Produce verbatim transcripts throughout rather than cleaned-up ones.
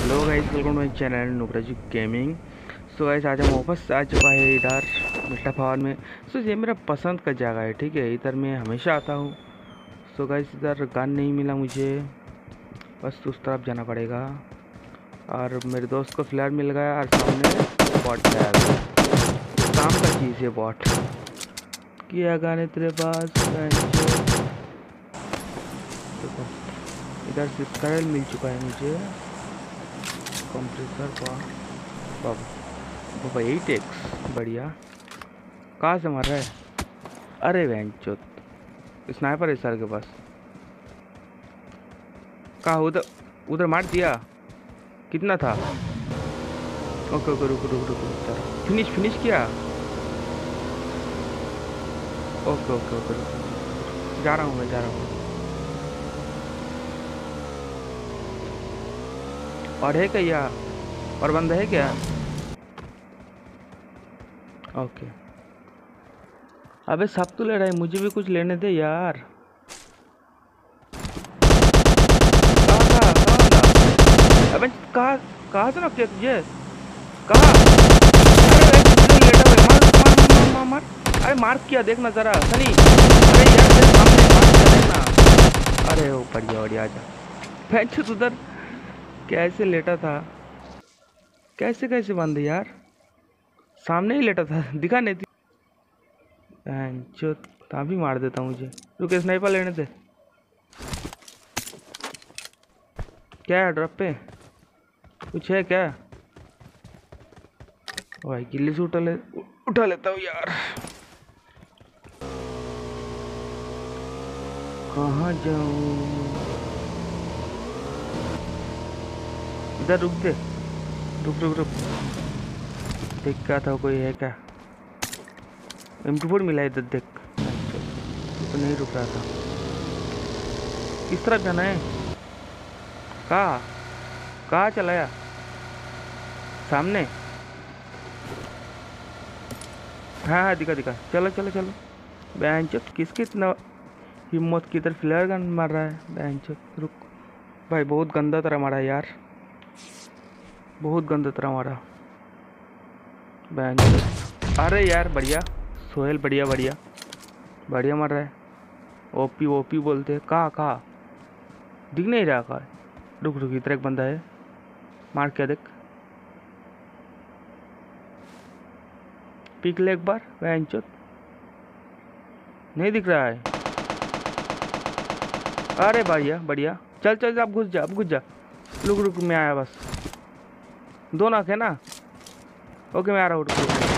Hello guys, welcome to my channel नुब्राजी gaming. So guys, आज हम वापस आ चुका है इधर मिल्टा फार्म में। सो ये मेरा पसंद का जगह है, ठीक है। इधर मैं हमेशा आता हूँ। सो गाइस, इधर गन नहीं मिला मुझे, बस उस तरफ जाना पड़ेगा। और मेरे दोस्त को फ्लैर मिल गया और सामने बॉट है। काम का चीज़ है बॉट। किया गाने तेरे पास। इधर से स्कैरल मिल चुका है मुझे। कंप्रेसर का बाबा एट एक्स बढ़िया। कहाँ से मार रहा है? अरे वेंचोत, स्नाइपर है सर के पास। कहाँ? उधर उधर मार दिया। कितना था? ओके ओके, रुक रुक रुक रुक फिनिश फिनिश किया। ओके ओके ओके, जा रहा हूँ मैं, जा रहा हूँ। और है क्या यहाँ? और बंदा है क्या? ओके। अबे सब तो ले रहा है, मुझे भी कुछ लेने दे यार। कहाँ कहाँ कहाँ? अबे कहाँ कहाँ से नॉक किया तुझे? कहाँ? अरे तुझे लेटा हुआ है। मार मार मार मार मार। अरे मार्क किया, देखना जरा सनी। अरे यार तेरे सामने मार्क किया, देखना। अरे वो बढ़िया बढ़िया, आजा। पैंच उधर कैसे लेटा था? कैसे कैसे बंद यार? सामने ही लेटा था, दिखा नहीं थी। जो भी मार देता मुझे। रुके, स्नाइपर लेने दे। क्या है ड्रॉप पे? कुछ है क्या? भाई गिल्ली से उठा ले उठा लेता हूँ यार। कहाँ जाऊँ? इधर रुक दे, रुक रुक रुक। देख क्या था, कोई है क्या? एम टू फोर मिला इधर, देख। तो नहीं रुक रहा था। किस तरफ जाना है? कहाँ कहाँ चलाया? सामने? हाँ हाँ, दिखा दिखा। चलो चलो चलो। बैंचत किसकी इतना हिम्मत की इधर फ्लेयर गन मार रहा है? बैंचत रुक भाई, बहुत गंदा तरह मारा यार, बहुत गंदा तरह मारा बैंचत। अरे यार बढ़िया सोहेल, बढ़िया बढ़िया बढ़िया मार रहा है। ओपी ओपी बोलते हैं। कहाँ कहाँ? दिख नहीं रहा कहाँ? रुक रुक, इधर एक बंदा है, मार क्या देख। पिक ले एक बार। बैंचत नहीं दिख रहा है। अरे बढ़िया बढ़िया, चल चल, अब घुस जा, अब घुस जा। रुक रुक, मैं आया बस। दो नाक है ना? ओके मैं आ रहा हूँ।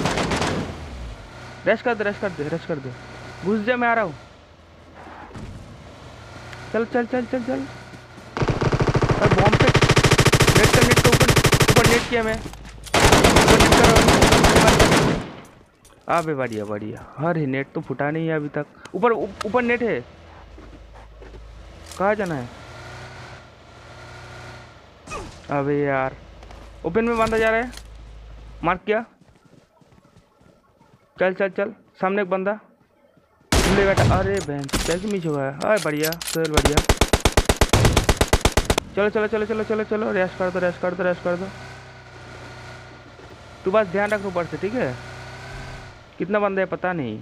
रश कर दे रश कर दे रश कर दे, घुस जा, मैं आ रहा हूँ। चल चल चल चल चल। और बॉम्ब पे नेट कर, नेट का ऊपर ऊपर नेट किया मैं। अबे बढ़िया बढ़िया। अरे नेट तो फुटा नहीं है अभी तक। ऊपर ऊपर नेट है। कहाँ जाना है? अबे यार, ओपन में बंदा जा रहा है। मार्क किया। चल चल चल, सामने एक बंदा ले बैठा। अरे बहन कैसे मिस हुआ है? अरे बढ़िया सर, बढ़िया। चलो चलो चलो चलो चलो चलो, रेस्ट कर दो रेस्ट कर दो रेस्ट कर दो। तू बस ध्यान रख ऊपर से, ठीक है। कितना बंदा है पता नहीं।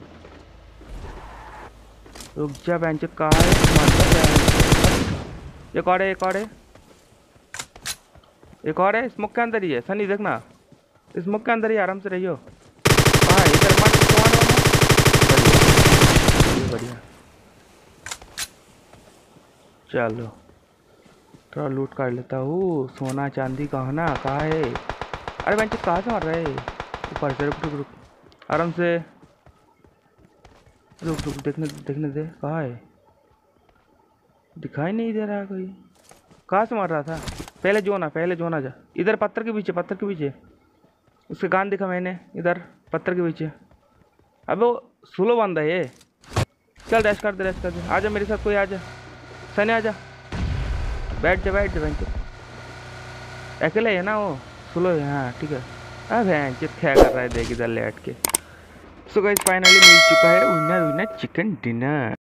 रुक जा बेंच, कहाँ है? एक और है, एक और है, एक और है। स्मोक के अंदर ही है सनी, देखना। स्मोक के अंदर ही, आराम से रहियो। कहाँ है? इधर मत। बढ़िया बढ़िया। चलो थोड़ा लूट कर लेता हूँ। सोना चांदी गहना कहाँ है? अरे बेंच कहाँ से मार रहा है? ऊपर से। रुक रुक रुक, आराम से। रुक रुक, देखने देखने दे। कहाँ है? दिखाई नहीं दे रहा कोई। कहाँ से मार रहा था? पहले जो ना पहले जो ना जा। इधर पत्थर के पीछे, पत्थर के पीछे। उसके कान दिखा मैंने, इधर पत्थर के पीछे। अबे वो स्लो बंदा है। चल रैश कर दे रैश कर दे। आजा मेरे साथ, कोई आजा। सनी आजा, बैठ जा बैठ जा। बेंच अकेले है ना वो? स्लो है, हाँ ठीक है। हाँ बेंच क्या कर रहा है देख इधर लेट के। सो गाइस, फाइनली मिल चुका है विनर विनर चिकन डिनर।